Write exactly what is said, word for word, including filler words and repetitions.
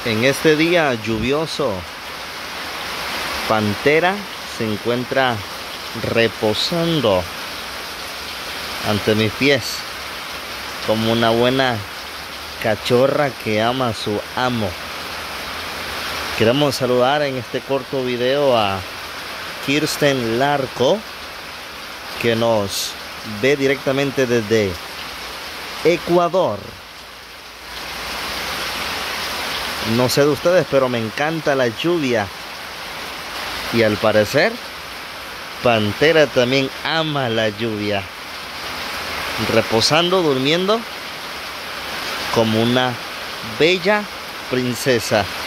En este día lluvioso, Pantera se encuentra reposando ante mis pies como una buena cachorra que ama a su amo. Queremos saludar en este corto video a Kirsten Larco, que nos ve directamente desde Ecuador. No sé de ustedes, pero me encanta la lluvia. Y al parecer, Pantera también ama la lluvia. Reposando, durmiendo como una bella princesa.